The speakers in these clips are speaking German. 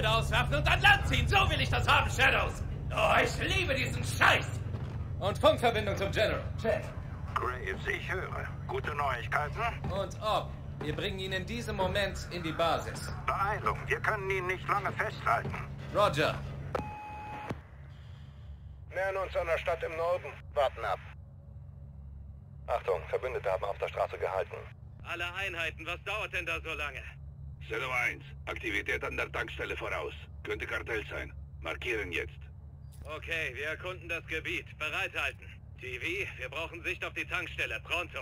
Parachute auswerfen und an Land ziehen. So will ich das haben, Shadows. Oh, ich liebe diesen Scheiß. Und Funkverbindung zum General. Check. Graves, ich höre. Gute Neuigkeiten? Und ob. Wir bringen ihn in diesem Moment in die Basis. Beeilung, wir können ihn nicht lange festhalten. Roger. Nähern uns einer Stadt im Norden. Warten ab. Achtung, Verbündete haben auf der Straße gehalten. Alle Einheiten, was dauert denn da so lange? Shadow 1, Aktivität an der Tankstelle voraus. Könnte Kartell sein. Markieren jetzt. Okay, wir erkunden das Gebiet. Bereithalten. TV, wir brauchen Sicht auf die Tankstelle. Pronto.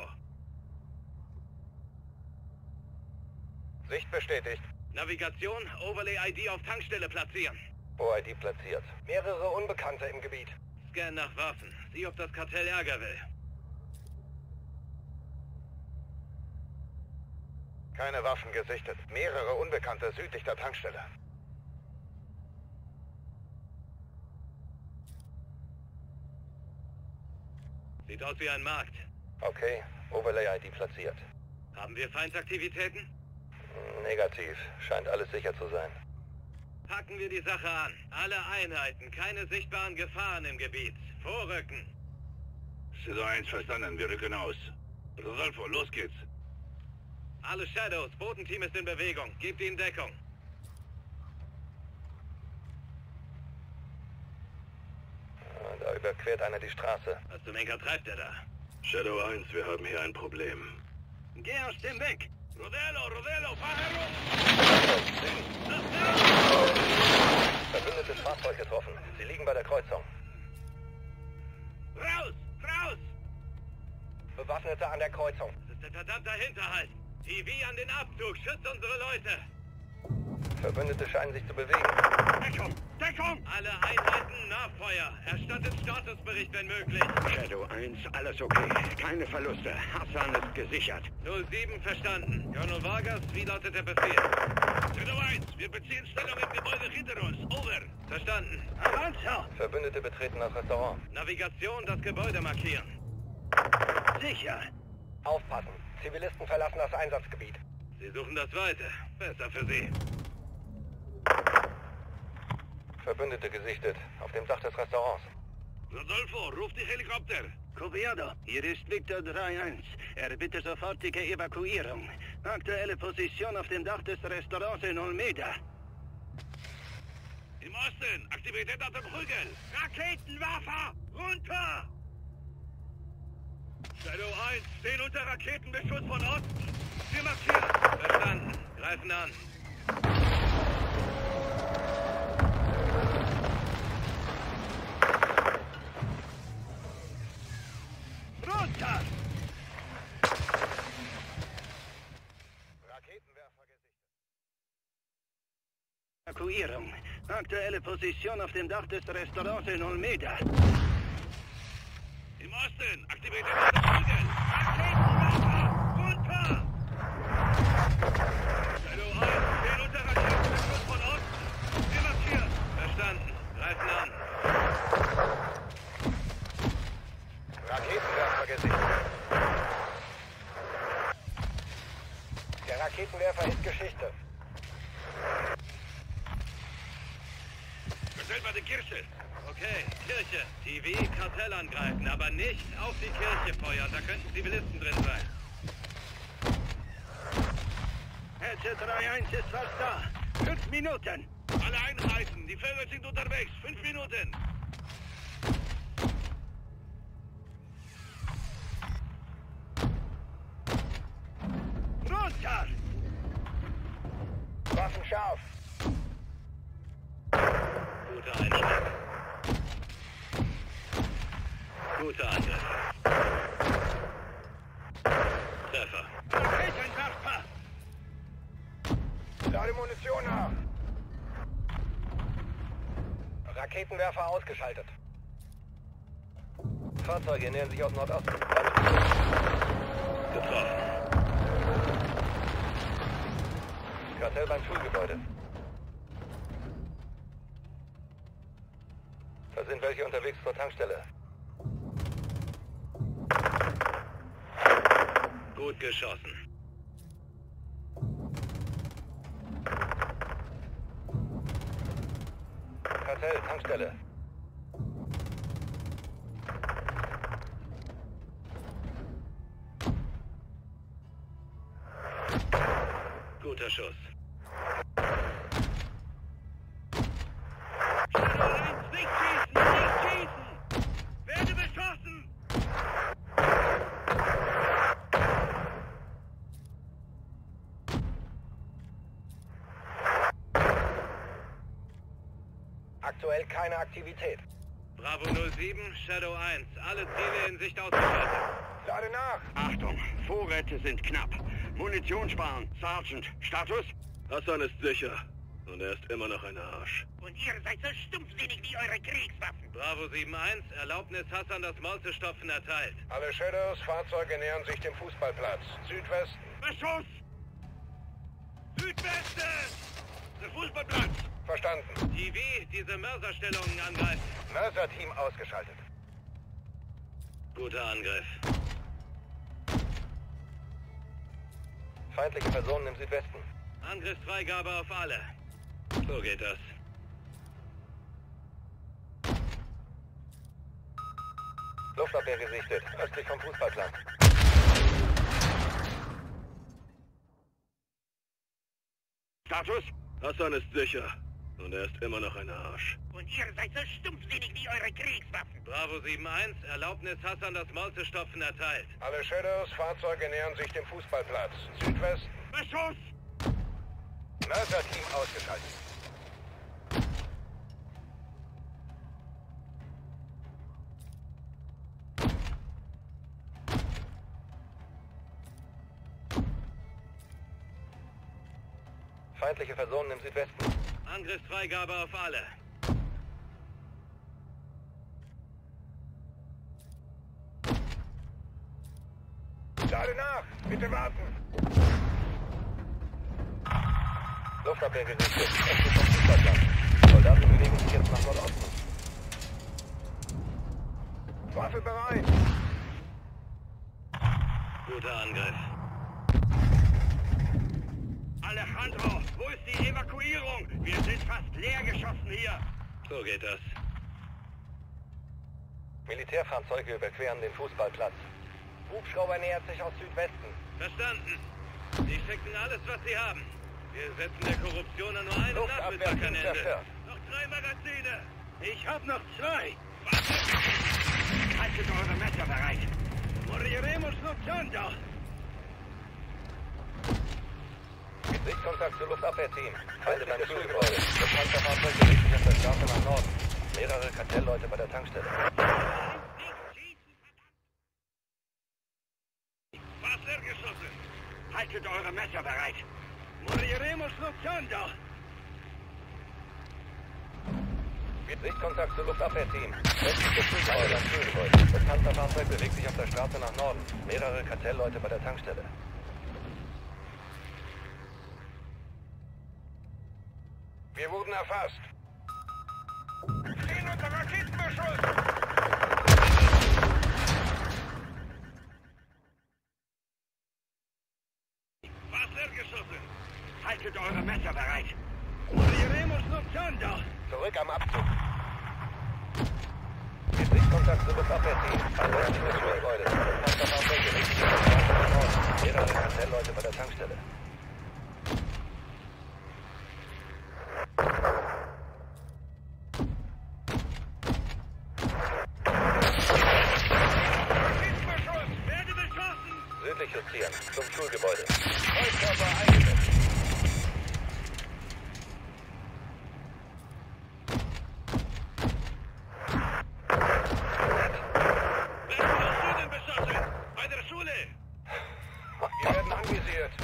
Sicht bestätigt. Navigation, Overlay-ID auf Tankstelle platzieren. OID platziert. Mehrere Unbekannte im Gebiet. Scan nach Waffen. Sieh, ob das Kartell Ärger will. Keine Waffen gesichtet. Mehrere Unbekannte südlich der Tankstelle. Sieht aus wie ein Markt. Okay, Overlay-ID platziert. Haben wir Feindaktivitäten? Negativ. Scheint alles sicher zu sein. Packen wir die Sache an. Alle Einheiten, keine sichtbaren Gefahren im Gebiet. Vorrücken. Shadow 1 verstanden, wir rücken aus. Rodolfo, los geht's. Alle Shadows, Bodenteam ist in Bewegung. Gebt ihnen Deckung. Da überquert einer die Straße. Was zum Henker treibt er da? Shadow 1, wir haben hier ein Problem. Geh aus dem Weg! Rodelo, fahr herum! Verbündetes Fahrzeug getroffen. Sie liegen bei der Kreuzung. Raus! Bewaffnete an der Kreuzung. Das ist ein verdammter Hinterhalt. TV an den Abzug, schützt unsere Leute! Verbündete scheinen sich zu bewegen. Deckung! Alle Einheiten Nachfeuer. Erstattet Statusbericht, wenn möglich. Shadow 1, alles okay. Keine Verluste. Hassan ist gesichert. 07 verstanden. Colonel Vargas, wie lautet der Befehl? Shadow 1, wir beziehen Stellung im Gebäude hinter uns. Over. Verstanden. Avanza! Verbündete betreten das Restaurant. Navigation, das Gebäude markieren. Sicher! Aufpassen. Zivilisten verlassen das Einsatzgebiet. Sie suchen das Weite. Besser für Sie. Verbündete gesichtet. Auf dem Dach des Restaurants. Rodolfo, ruf die Helikopter. Copiado, hier ist Victor 3-1. Er bittet sofortige Evakuierung. Aktuelle Position auf dem Dach des Restaurants in Olmeda. Im Osten, Aktivität auf dem Hügel. Raketenwerfer! Runter! Shadow 1, stehen unter Raketenbeschuss von Osten. Wir markieren. Verstanden. Greifen an. Runter! Raketenwerfer gesichtet. Evakuierung. Aktuelle Position auf dem Dach des Restaurants in Olmeda. Im Osten, Aktivität auf dem Hügel. Raketenwerfer! Runter! Shadow 1, stehen unter Raketenbeschuss von Osten. Wir markieren. Verstanden. Greifen an. Raketenwerfer gesichtet. Der Raketenwerfer ist Geschichte. Kartell bei der Kirche. Okay, Kirche. TV, Kartell angreifen, aber nicht auf die Kirche feuern. Da könnten Zivilisten drin sein. Hedge 3-1 ist fast da. 5 Minuten. Alle Einheiten, die Vögel sind unterwegs. 5 Minuten. Runter! Waffen scharf. Guter Einschlag. Guter Angriff. Treffer. Raketenwerfer! Lade Munition nach. Raketenwerfer ausgeschaltet. Fahrzeuge nähern sich aus Nordosten. Getroffen. Kartell beim Schulgebäude. Da sind welche unterwegs zur Tankstelle. Gut geschossen. Kartell, Tankstelle. Guter Schuss. Nicht schießen! Nicht schießen! Werde beschossen! Aktuell keine Aktivität. Bravo 07, Shadow 1. Alle Ziele in Sicht ausgeschaltet. Lade nach! Achtung, Vorräte sind knapp. Munition sparen. Sergeant, Status? Hassan ist sicher. Und er ist immer noch ein Arsch. Und ihr seid so stumpfsinnig wie eure Kriegswaffen. Bravo 7-1, Erlaubnis Hassan, das Maul zu stopfen, erteilt. Alle Shadows, Fahrzeuge nähern sich dem Fußballplatz. Südwesten. Beschuss! Südwesten! Der Fußballplatz! Verstanden. TV, diese Mörserstellungen angreifen. Mörser-Team ausgeschaltet. Guter Angriff. Feindliche Personen im Südwesten. Angriffsfreigabe auf alle. So geht das. Luftabwehr gesichtet, östlich vom Fußballplatz. Status? Hassan ist sicher. Und er ist immer noch ein Arsch. Und ihr seid so stumpfsinnig wie eure Kriegswaffen. Bravo 7-1, Erlaubnis Hassan, das Maul zu stopfen, erteilt. Alle Shadows, Fahrzeuge nähern sich dem Fußballplatz. Südwesten. Beschuss! Mörser-Team ausgeschaltet. Feindliche Personen im Südwesten. Angriffsfreigabe auf alle. Lade nach! Bitte warten! Luftabwehr gerichtet, östlich vom Fußballplatz. Soldaten bewegen sich jetzt nach Nordosten. Waffe bereit! Guter Angriff. Alejandro, wo ist die Evakuierung? Wir sind fast leer geschossen hier. So geht das. Militärfahrzeuge überqueren den Fußballplatz. Hubschrauber nähert sich aus Südwesten. Verstanden. Sie schicken alles, was sie haben. Wir setzen der Korruption an nur einen Nachmittag ein Ende. Zerstört. Noch 3 Magazine. Ich hab noch 2. Haltet eure Messer bereit. Moriremos luchando. Sichtkontakt zu Luftabwehrteam. Feinde beim Schulgebäude. Das Panzerfahrzeug bewegt sich auf der Straße nach Norden. Mehrere Kartellleute bei der Tankstelle. Wasser geschossen. Haltet eure Messer bereit. Moriremos luchando. Sichtkontakt zu Luftabwehrteam. Westlich des Schulgebäudes am Schulgebäude. Das Panzerfahrzeug bewegt sich auf der Straße nach Norden. Mehrere Kartellleute bei der Tankstelle. Wir wurden erfasst. Stehen unter Raketenbeschuss! Wasser geschossen. Haltet eure Messer bereit. Moriremos luchando. Zurück am Abzug. Sichtkontakt zu Luftabwehrteam. Westlich des Schulgebäudes. Das Panzerfahrzeug bewegt sich auf der Straße nach Norden. Mehrere Kartellleute bei der Tankstelle. Südlich justieren, zum Schulgebäude. Vollkörper eingesetzt. Wer ist Ihnen beschossen? Bei der Schule. Wir werden anvisiert.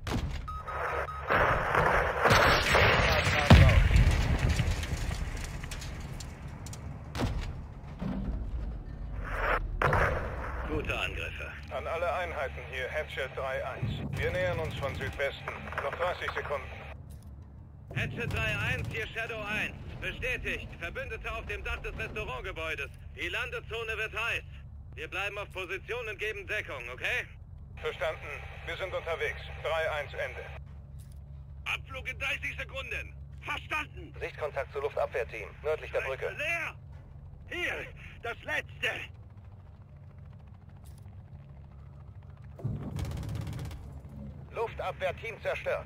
Gute Angriffe. An alle Einheiten hier, Hatchet 3-1. Wir nähern uns von Südwesten. Noch 30 Sekunden. Hatchet 3-1, hier Shadow 1. Bestätigt. Verbündete auf dem Dach des Restaurantgebäudes. Die Landezone wird heiß. Wir bleiben auf Position und geben Deckung, okay? Verstanden. Wir sind unterwegs. 3-1 Ende. Abflug in 30 Sekunden. Verstanden! Sichtkontakt zu Luftabwehrteam, nördlich der Brücke. Leer! Hier, das letzte! Luftabwehrteam zerstört.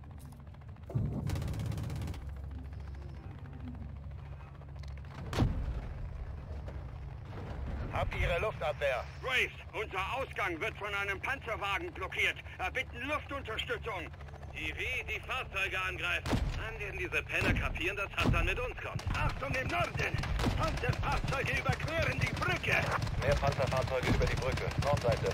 Habt Ihre Luftabwehr. Graves, unser Ausgang wird von einem Panzerwagen blockiert. Erbitten Luftunterstützung. Die Fahrzeuge angreifen. Dann werden diese Penner kapieren, dass Hassan mit uns kommt. Achtung im Norden! Panzerfahrzeuge überqueren die Brücke! Mehr Panzerfahrzeuge über die Brücke. Nordseite.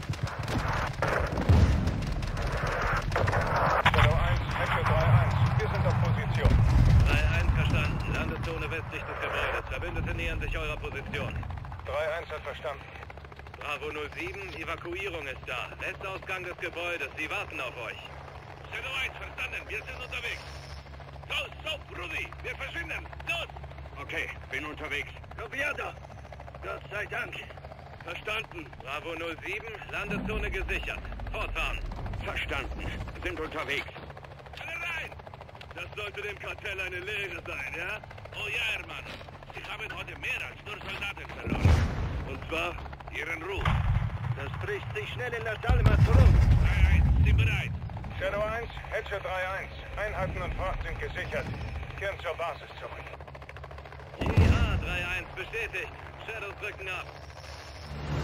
Shadow 1, Echo 3-1. Wir sind auf Position. 3-1 verstanden. Landezone westlich des Gebäudes. Verbündete nähern sich eurer Position. 3-1 hat verstanden. Bravo 07, Evakuierung ist da. Westausgang des Gebäudes. Sie warten auf euch. Shadow 1, verstanden. Wir sind unterwegs. Los, Brudi. Wir verschwinden. Los! Okay, bin unterwegs. Copiado! Gott sei Dank. Verstanden. Bravo 07, Landezone gesichert. Fortfahren. Verstanden. Sind unterwegs. Alle rein! Das sollte dem Kartell eine Lehre sein, ja? Oh ja, Hermano. Sie haben heute mehr als nur Soldaten verloren. Und zwar? Ihren Ruf. Das bricht sich schnell in der Dalma zurück. 3-1, sind bereit. Shadow 1, Hedge 3-1. Einheiten und Fracht sind gesichert. Kehren zur Basis zurück. Ja, 3-1 bestätigt. Shadows rücken ab.